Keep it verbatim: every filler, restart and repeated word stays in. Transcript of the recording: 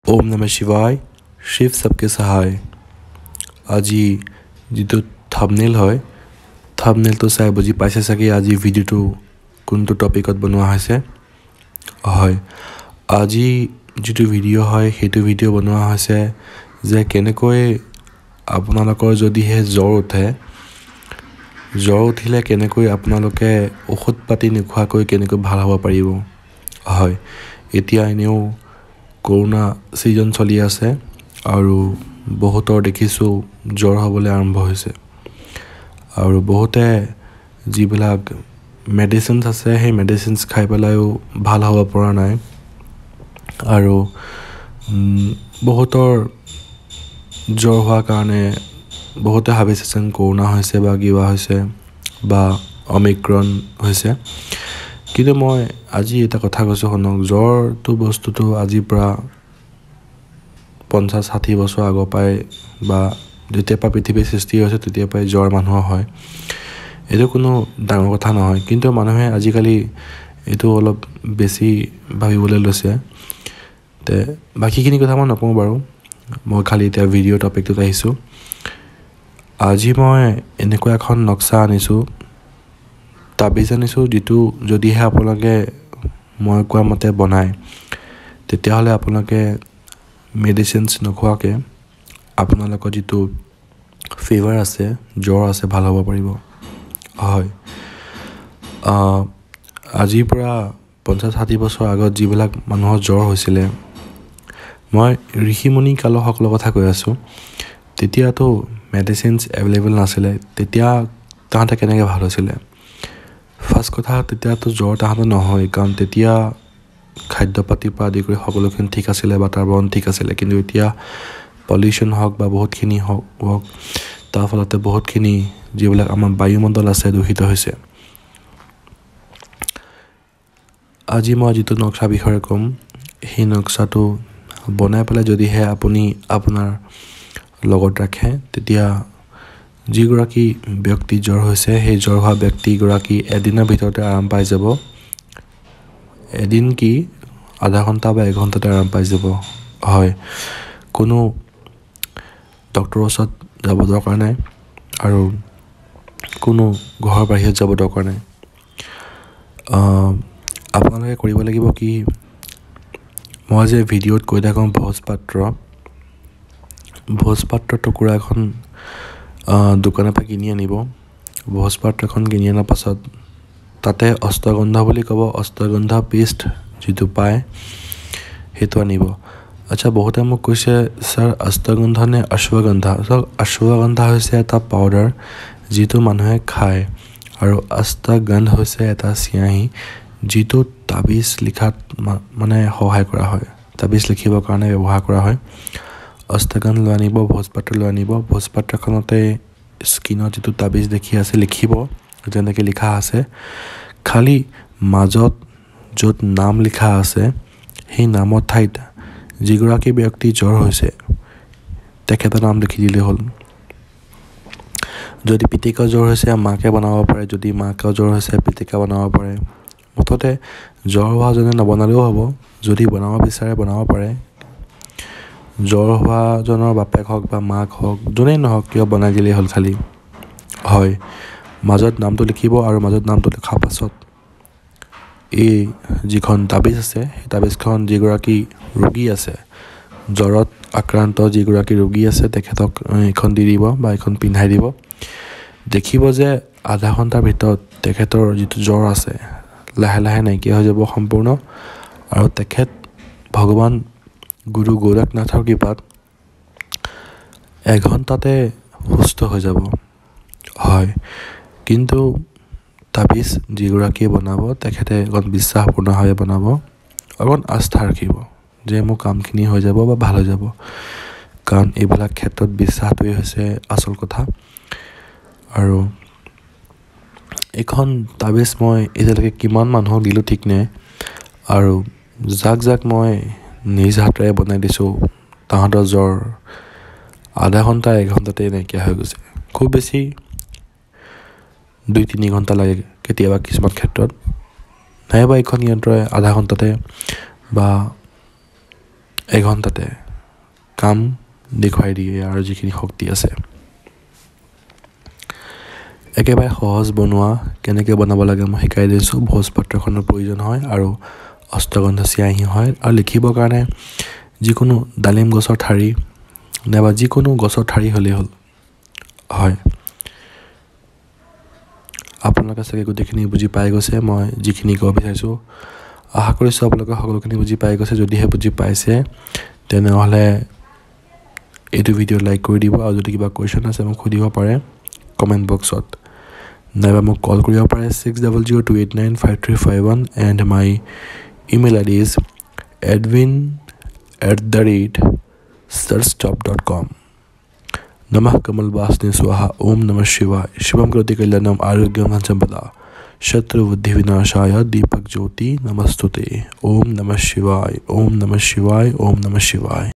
ओम नमः शिवाय शिव सबके सहाय আজি যেটো থাম্বনেল হয় থাম্বনেলটো চাই বুজি পাইছে চাগে আজি ভিডিওটো কোনটো টপিকত বনোৱা হৈছে হয় আজি যেটো ভিডিও হয় হেতু ভিডিও বনোৱা হৈছে যে কেনেকৈ আপোনালোকৰ যদি হে জ্বৰ উঠে জ্বৰ উঠিলে কেনেকৈ আপোনালোকে ঔষধ পাতি নখোৱাকৈ কেনেকৈ ভাল হ'ব পাৰিব হয় এতিয়া এনেও কৰোনা সিজন চলি আছে আৰু বহুতৰ দেখিছো জ্বৰ হ'বলৈ আৰম্ভ হৈছে আৰু বহুতে যিবিলাক মেডিচিনছ আছে সেই মেডিচিনছ খাই পেলাইও ভাল হ'ব পৰা নাই আৰু বহুতৰ জ্বৰ হোৱাৰ কাৰণে বহুতে ভাবিছে যেন কৰোনা হৈছে বা কিবা হৈছে বা অমিক্ৰন হৈছে কিন্তু মই আজি এটা কথা কৈছো শুনক জ্বৰটো বস্তুটো আজি পৰা পঞ্চাছ ষাঠি বছৰ আগৰ পাই বা যেতিয়া পা পৃথিৱীৰ সৃষ্টি হৈছে তেতিয়া পাই জ্বৰ মানুহৰ হয় এটো কোনো ডাঙৰ কথা নহয় কিন্তু মানুহে আজিকালি এটো অলপ বেছি ভাবিবলৈ লৈছে তে বাকিখিনি কথা মই নকওঁ বাৰু মই খালি এটা ভিডিও টপিকটো আহিছো আজি মই এনেকুৱা এখন নক্সা আনিছো তাবিজ আনিছো যেটো যদিহে আপোনালোকে মই কোৱা মতে বনায় তেতিয়া হলে আপোনালোকে মেডিচিনছ নখোৱাকে আপোনালোকৰ যেটো ফিভাৰ আছে জ্বৰ আছে ভাল হ'ব পাৰিব হয় আ আজি পৰা পঞ্চাছ ষাঠি বছৰ আগত যিবিলাক মানুহৰ জ্বৰ হৈছিলে মই ঋষিমুনি কালৰ সকলো কথা কৈ আছো তেতিয়াতো মেডিচিনছ এভেইলেবল নাছিলে তেতিয়া তাহাঁতে কেনেকৈ ভাল হৈছিলে ফাৰ্স্ট কথা তেতিয়াতো জ্বৰ তাহাঁতে নহয় কাৰণ তেতিয়া খাদ্য পাতি পৰা আদি কৰি সকলোখিনি ঠিক আছিলে বাতাবৰণ ঠিক আছিলে কিন্তু এতিয়া পলিউশন হওক বা বহুতখিনি হওক তাৰ ফলতে বহুতখিনি যিবিলাক আমাৰ বায়ুমণ্ডল আছে দূষিত হৈছে আজি মই যেটো নক্সা বিষয়ে কম সেই নক্সাটো বনাই পেলাই যদিহে আপুনি আপোনাৰ লগত ৰাখে তেতিয়া যিগৰাকী ব্যক্তি জ্বৰ হৈছে সেই জ্বৰ হোৱা ব্যক্তিগৰাকী এদিনৰ ভিতৰতে আৰাম পাই যাব এদিন কি আধা ঘণ্টা বা এক ঘণ্টাতে আৰাম পাই যাব হয় কোনো ডক্টৰৰ ওচৰত যাব দৰকাৰ নাই আৰু কোনো ঘৰৰ বাহিৰত যাব দৰকাৰ নাই আ আপোনালোকে কৰিব লাগিব কি মই যে ভিডিওত কৈ থাকোঁ ভোজপাত্ৰ ভোজপাত্ৰ টুকুৰা এখন দোকানৰ পৰা কিনি আনিব ভোজপাত্ৰখন কিনি অনাৰ পাছত তাতে অষ্টগন্ধা বুলি ক'ব অষ্টগন্ধা পেষ্ট যেটো পায় হেতু আনিব আচ্ছা বহুতে মোক কৈছে স্যাৰ অষ্টগন্ধা নে অশ্বগন্ধা সো অশ্বগন্ধা হৈছে এটা পাউডাৰ যেটো মানুহে খায় আৰু অষ্টগন্ধ হৈছে এটা চিয়াহি যেটো তাবিজ লিখাত মানে সহায় কৰা হয় তাবিজ লিখিবৰ কাৰণে ব্যৱহাৰ কৰা হয় অষ্টগন্ধ লৈ আনিব ভোজপাত্ৰ লৈ আনিব ভোজপাত্ৰখনতে স্কিনত যেটো তাবিজ দেখি আছে লিখিব যেনেকৈ লিখা আছে খালি মাজত য'ত নাম লিখা আছে সেই নামৰ ঠাইত যিগৰাকী ব্যক্তি জ্বৰ হৈছে তেখেতৰ নাম লিখি দিলে হ'ল যদি পিতিকা জ্বৰ হৈছে মাকে বনাব পাৰে যদি মাকৰ জ্বৰ হৈছে পিতিকা বনাব পাৰে মুঠতে জ্বৰ হোৱা জনে নবনালেও হ'ব যদি বনাব বিচাৰে বনাব পাৰে জ্বৰ হোৱা জনৰ বাপেক হওক বা মাক হওক যোনেই নহওক কিয় বনাই দিলেই হ'ল খালি হয় মাজত নামটো লিখিব আৰু মাজত নামটো লিখাৰ পাছত এই যিখন তাবিজ আছে সেই তাবিজখন যিগৰাকী ৰোগী আছে জ্বৰত আক্ৰান্ত যিগৰাকী ৰোগী আছে তেখেতক এখন দি দিব বা এখন পিন্ধাই দিব দেখিব যে আধা ঘণ্টাৰ ভিতৰত তেখেতৰ যেটো জ্বৰ আছে লাহে লাহে নাইকিয়া হৈ যাব সম্পূৰ্ণ আৰু তেখেত ভগৱান গুৰু গোৰখনাথৰ কৃপাত এঘণ্টাতে সুস্থ হৈ যাব হয় কিন্তু তাবিজ যিগৰাকীয়ে বনাব তেখেতে অকণ বিশ্বাসপূৰ্ণভাৱে বনাব অকণ আস্থা ৰাখিব যে মোৰ কামখিনি হৈ যাব বা ভাল হৈ যাব কাৰণ এইবিলাক ক্ষেত্ৰত বিশ্বাসটোৱে হৈছে আচল কথা আৰু এখন তাবিজ মই এতিয়ালৈকে কিমান মানুহক দিলোঁ ঠিক নাই আৰু যাক যাক মই নিজ হাতেৰে বনাই দিছোঁ তাহাঁতৰ জ্বৰ আধা ঘণ্টা এক ঘণ্টাতে নাইকিয়া হৈ গৈছে খুব বেছি দুই তিনি ঘণ্টা লাগে কেতিয়াবা কিছুমান ক্ষেত্ৰত নাইবা এখন যন্ত্ৰই আধা ঘণ্টাতে বা এঘণ্টাতে কাম দেখুৱাই দিয়ে আৰু যিখিনি শক্তি আছে। একেবাৰে সহজ বনোৱা কেনেকৈ বনাব লাগে মই শিকাই দিছোঁ। ভোজপত্ৰখনৰ প্ৰয়োজন হয় আৰু অষ্টগন্ধ চিয়াহী হয় আৰু লিখিবৰ কাৰণে যিকোনো ডালিম গছৰ ঠাৰি নাইবা যিকোনো গছৰ ঠাৰি হ'লেই হ'ল। হয়, আপোনালোকে চাগে গোটেইখিনি বুজি পাই গৈছে মই যিখিনি ক'ব বিচাৰিছোঁ। আশা কৰিছোঁ আপোনালোকে সকলোখিনি বুজি পাই গৈছে। যদিহে বুজি পাইছে তেনেহ'লে এইটো ভিডিঅ' লাইক কৰি দিব আৰু যদি কিবা কুৱেশ্যন আছে মোক সুধিব পাৰে কমেণ্ট বক্সত, নাইবা মোক কল কৰিব পাৰে six double zero' two eight nine five three five one and my email I D is Edwin at the rate churchtop dot com. नमः कमल वासने स्वाहा। ओम नमः शिवाय। शिवम करोति कल्याणम आरोग्यम धनसंपदा शत्रु बुद्धि विनाशाय दीपक ज्योति नमस्तुते। ओम नमः शिवाय। ओम नमः शिवाय। ओम नमः शिवाय।